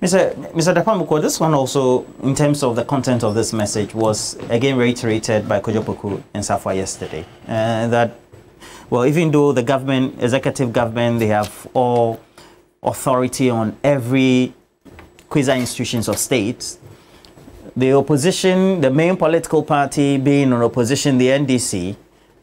Mr. Dafeamekpor, this one also, in terms of the content of this message, was again reiterated by Kojo Poku and Safwa yesterday. That, well, even though the government, executive government, they have all authority on every quasi-institutions of state, the opposition, the main political party being on opposition, the NDC,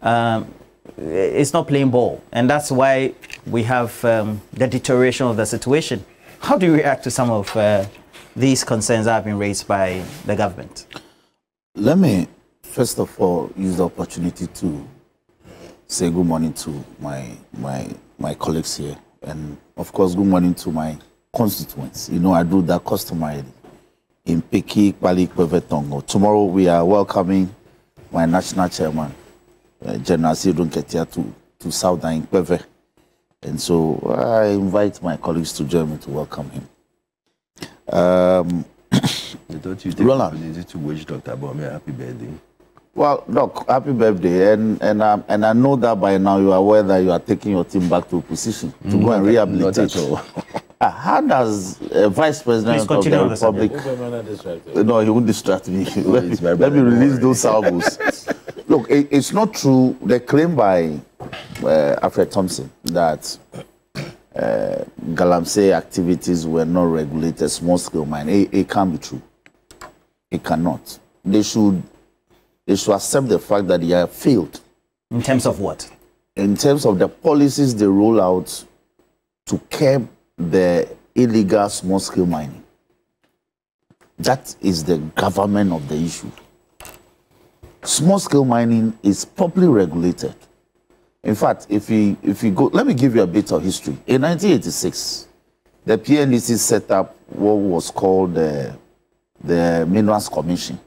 is not playing ball. And that's why we have the deterioration of the situation. How do you react to some of these concerns that have been raised by the government? Let me, first of all, use the opportunity to say good morning to my colleagues here. And, of course, good morning to my constituents. You know, I do that customarily in Peki, Kpali, Kweve, Tongo. Tomorrow, we are welcoming my national chairman, General Sidon Ketia, to Southern Kweve. And so I invite my colleagues to join me to welcome him. I thought you take the opportunity to wish Dr. Bome a happy birthday. Well, Doc, happy birthday. And I know that by now you are aware that you are taking your team back to opposition to go and rehabilitate. Not at all. How does a vice president of the Republic... No, he won't distract me. Let me release those salvos. Look, it's not true. The claim by Alfred Thompson that galamsey activities were not regulated, small-scale mining, it can't be true. It cannot. They should accept the fact that they have failed. In terms of what? In terms of the policies they roll out to curb the illegal small-scale mining. That is the government of the issue. Small-scale mining is properly regulated. In fact, if you go, let me give you a bit of history. In 1986, the PNDC set up what was called the Minerals Commission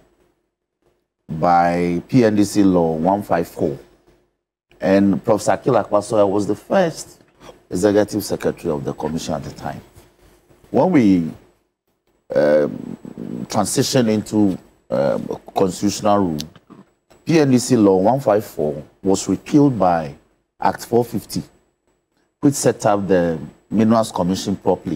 by PNDC Law 154. And Professor Akila Kwasoya was the first executive secretary of the commission at the time. When we transitioned into constitutional rule, PNDC Law 154 was repealed by Act 450, which set up the Minerals Commission properly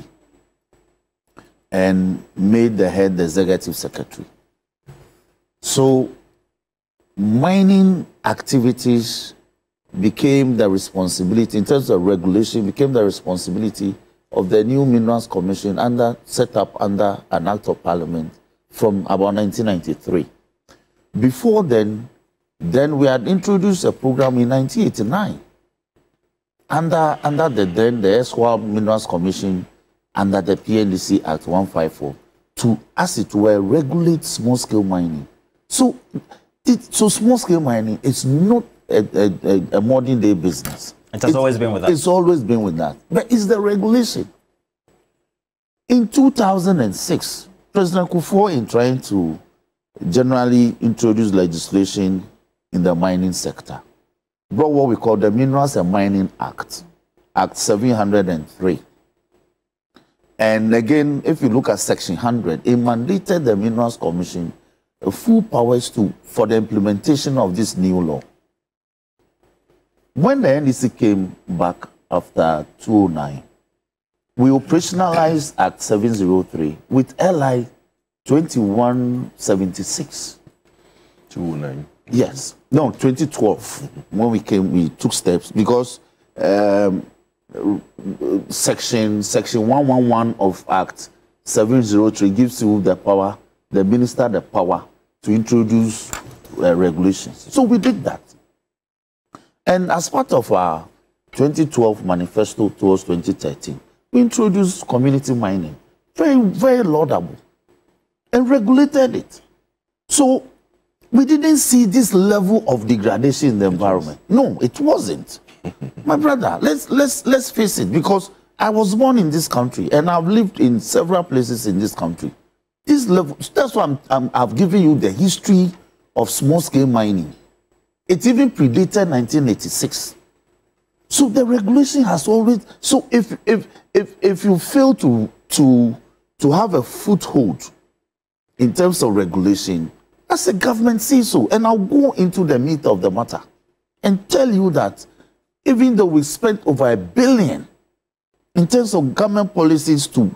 and made the head the executive secretary. So mining activities became the responsibility, in terms of regulation, became the responsibility of the new Minerals Commission set up under an Act of Parliament from about 1993. Before then we had introduced a program in 1989 under the Esquire Minerals Commission under the PNDC Act 154 to, as it were, regulate small-scale mining. So small-scale mining is not a modern-day business. It has always been with that. It's always been with that. But it's the regulation. In 2006, President Kufuor, in trying to generally introduce legislation in the mining sector, brought what we call the Minerals and Mining Act, Act 703. And again, if you look at Section 100, it mandated the Minerals Commission full powers for the implementation of this new law. When the NDC came back after 2009, we operationalized Act 703 with LI 2176. 2009. Yes. No, 2012. When we came, we took steps because section 111 of Act 703 gives you the power, the minister the power to introduce regulations. So we did that. And as part of our 2012 manifesto towards 2013, we introduced community mining. Very, very laudable. And regulated it. So we didn't see this level of degradation in the environment. No, it wasn't. My brother, let's face it, because I was born in this country and I've lived in several places in this country. This level, that's why I've given you the history of small-scale mining. It even predated 1986. So the regulation has always. So if you fail to have a foothold in terms of regulation, as a government says so, and I'll go into the meat of the matter and tell you that even though we spent over $1 billion in terms of government policies to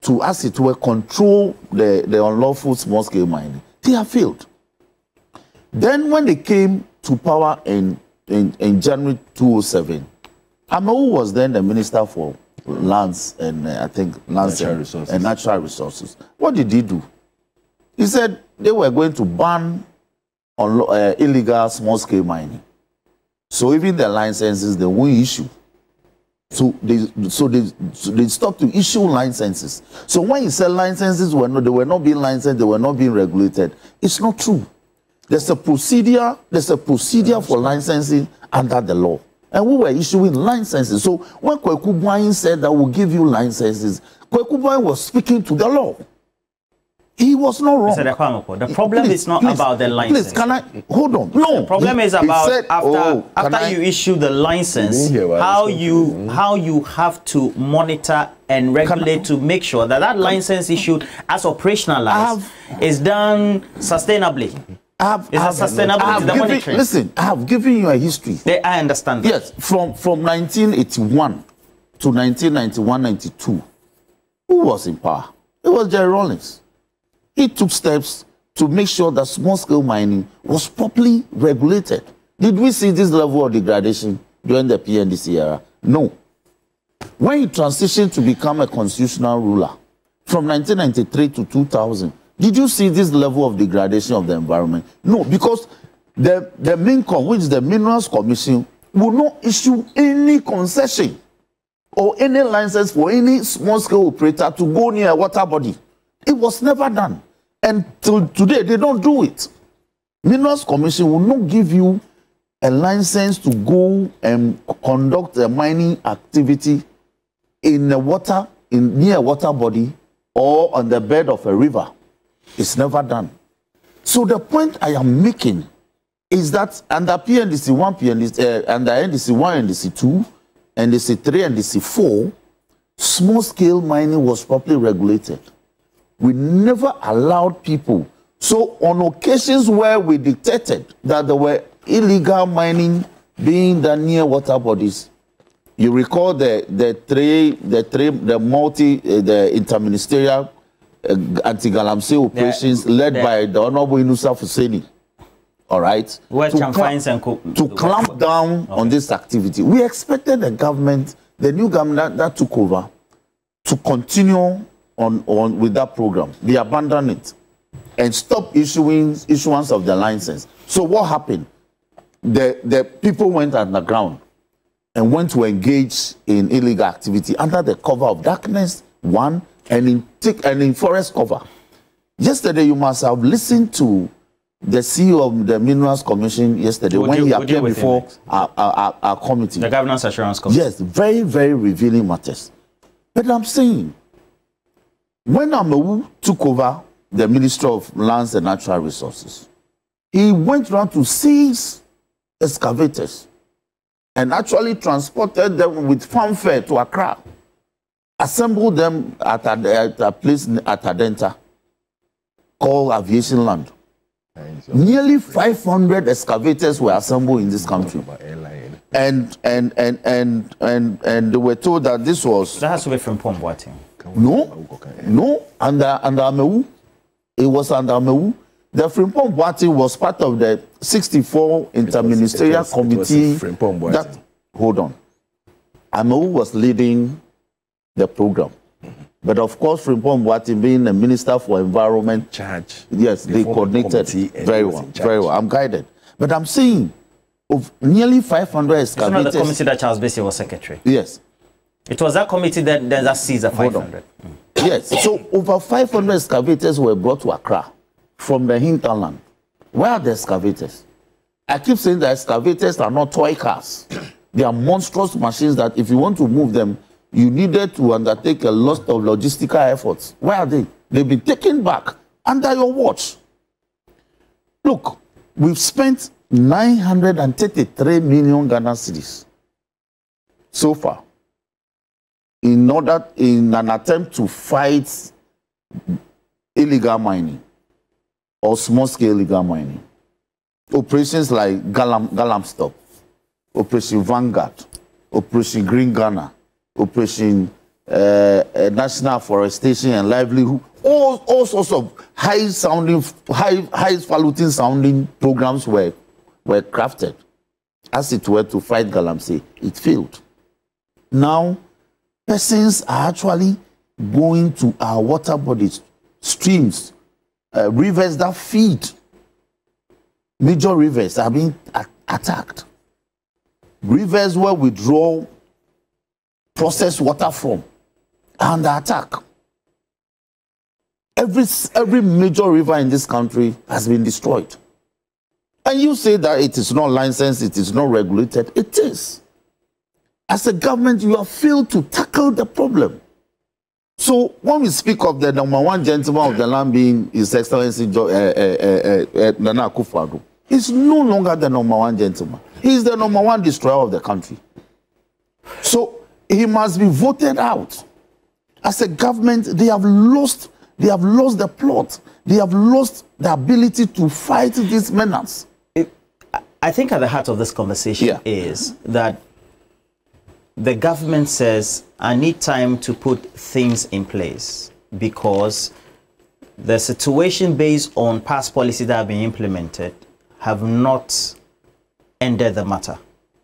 to, as it were, control the unlawful small-scale mining. They have failed. Then when they came to power in January 2007, Amewu was then the Minister for Lands and I think Lands and Natural Resources. What did he do? He said they were going to ban illegal small-scale mining. So even the licenses they won't issue. So they stopped to issue licenses. So when you say licenses they were not being licensed, they were not being regulated, it's not true. There's a procedure for licensing under the law. And we were issuing licenses. So when Kweku Boahin said that we'll give you licenses, Kweku Boahin was speaking to the law. He was not wrong. The problem is not about the license. Please, can I hold on? No. The problem is about after you issue the license, how you have to monitor and regulate to make sure that that license issued as operationalized is done sustainably. Listen, I have given you a history. I understand that. Yes, from 1981 to 1991-92, who was in power? It was Jerry Rawlings. He took steps to make sure that small-scale mining was properly regulated. Did we see this level of degradation during the PNDC era? No. When he transitioned to become a constitutional ruler, from 1993 to 2000, did you see this level of degradation of the environment? No, because the MINCOM, which is the Minerals Commission, will not issue any concession or any license for any small-scale operator to go near a water body. It was never done. And till today, they don't do it. Minerals Commission will not give you a license to go and conduct a mining activity in the water, near a water body or on the bed of a river. It's never done. So the point I am making is that under PNDC 1, under NDC 1, NDC 2, NDC 3, NDC 4, small-scale mining was properly regulated. We never allowed people. So on occasions where we detected that there were illegal mining being done near water bodies, you recall the interministerial anti-galamsey operations led by the Honorable Inusa Fuseni. All right, to clamp down on this activity. We expected the government, the new government that took over, to continue on with that program. They abandoned it and stopped issuance of the license. So what happened? The people went underground and went to engage in illegal activity under the cover of darkness, one, and in forest cover. Yesterday, you must have listened to the CEO of the Minerals Commission yesterday when he appeared before our committee. The Governance Assurance Committee. Yes, very, very revealing matters. But I'm saying, when Amewu took over the Ministry of Lands and Natural Resources, he went around to seize excavators and actually transported them with fanfare to Accra, assembled them at a place at Adenta called Aviation Land. Nearly 500 excavators were assembled in this country. And they were told that this was... That has to be from Pomboati. No, under Amewu. It was under Amewu. The Frimpong Boati was part of the 64 interministerial committee. Hold on. Amewu was leading the program. But of course, Frimpong Boati being the Minister for Environment, yes, they coordinated very well. Very well. I'm guided. But I'm saying, of nearly 500 excavators... It's not the committee that Charles Bassey was secretary. Yes. It was that committee that seized the 500. Yes. So over 500 excavators were brought to Accra from the hinterland. Where are the excavators? I keep saying that excavators are not toy cars. They are monstrous machines that if you want to move them, you needed to undertake a lot of logistical efforts. Where are they? They've been taken back under your watch. Look, we've spent 933 million Ghana cedis so far in an attempt to fight illegal mining or small-scale illegal mining. Operations like Galamsey, Operation Vanguard, Operation Green Ghana, Operation national forestation and livelihood, all sorts of high-falutin sounding programs were crafted, as it were, to fight galamsey. It failed. Now, persons are actually going to our water bodies, streams, rivers that feed. Major rivers are being attacked. Rivers where we draw processed water from are under attack. Every major river in this country has been destroyed. And you say that it is not licensed, it is not regulated. It is. As a government, you have failed to tackle the problem. So when we speak of the #1 gentleman of the land being His Excellency Nana Akufo-Addo, he's no longer the #1 gentleman. He's the #1 destroyer of the country. So he must be voted out. As a government, they have lost the plot. They have lost the ability to fight these menace. I think at the heart of this conversation is that the government says, I need time to put things in place because the situation based on past policy that have been implemented have not ended the matter,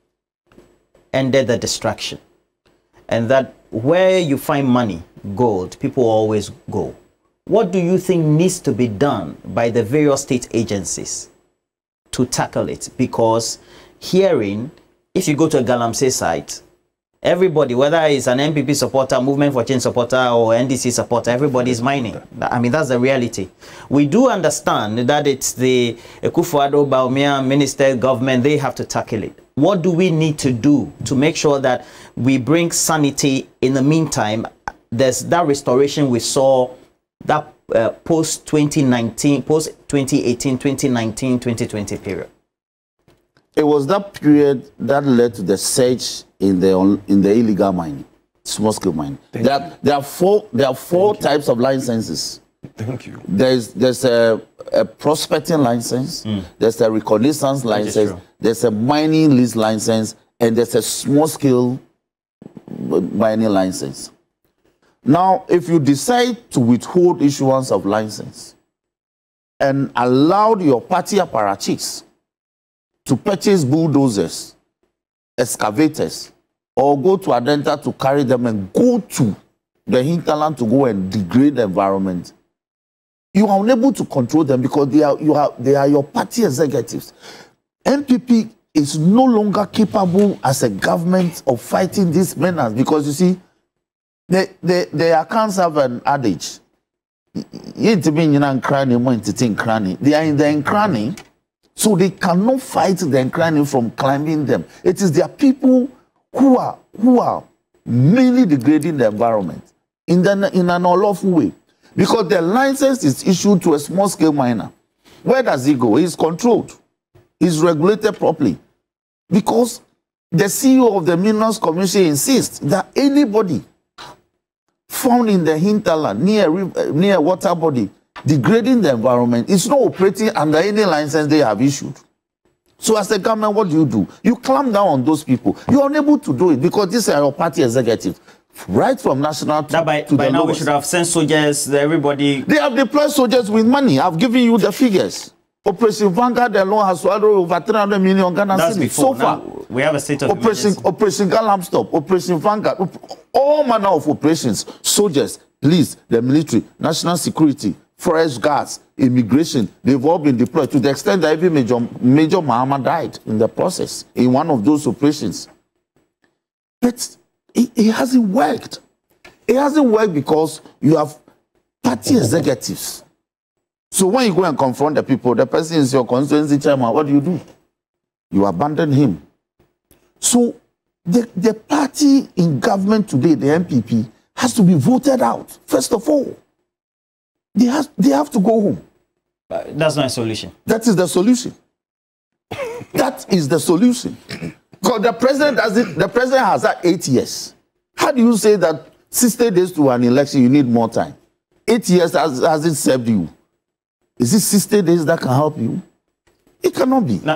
ended the distraction. And that where you find money, gold, people always go. What do you think needs to be done by the various state agencies to tackle it? Because hearing, if you go to a galamsey site, everybody, whether it's an NPP supporter, Movement for Change supporter, or NDC supporter, everybody is mining. I mean, that's the reality. We do understand that it's the Akufo-Addo, Bawumia minister, government, they have to tackle it. What do we need to do to make sure that we bring sanity in the meantime? There's that restoration we saw, that post-2019, post-2018, 2019, 2020 period. It was that period that led to the surge in the illegal mining, small-scale mining. There are four types of licenses. Thank you. There's a prospecting license, there's a reconnaissance license, there's a mining lease license, and there's a small-scale mining license. Now, if you decide to withhold issuance of license and allow your party apparatchiks to purchase bulldozers, excavators, or go to Adenta to carry them and go to the hinterland to go and degrade the environment, you are unable to control them because they are your party executives. NPP is no longer capable as a government of fighting these menace because you see, they accounts have an adage. They are in the encranny, so they cannot fight the encranny from climbing them. It is their people who are mainly degrading the environment in an unlawful way. Because the license is issued to a small-scale miner. Where does he go? He's controlled. He's regulated properly. Because the CEO of the Minerals Commission insists that anybody found in the hinterland, near a water body, degrading the environment, is not operating under any license they have issued. So as a government, what do? You clamp down on those people. You're unable to do it because these are your party executives. Right from national to by the now lowest. we should have sent soldiers, everybody. They have deployed soldiers with money. I've given you the figures. Operation Vanguard alone has swallowed over 300 million Ghana cedis so far. Now, we have a state of Operation Galamsey, Operation Vanguard, all manner of operations, soldiers, police, the military, national security, forest guards, immigration, they've all been deployed to the extent that even Major Mahama died in the process in one of those operations. But it hasn't worked. It hasn't worked because you have party executives. So when you go and confront the people, the person is your constituency chairman, what do? You abandon him. So the party in government today, the NPP, has to be voted out, first of all. They have to go home. That's not a solution. That is the solution. That is the solution. Because the president has had 8 years. How do you say that 60 days to an election, you need more time? 8 years has it served you? Is it 60 days that can help you? It cannot be.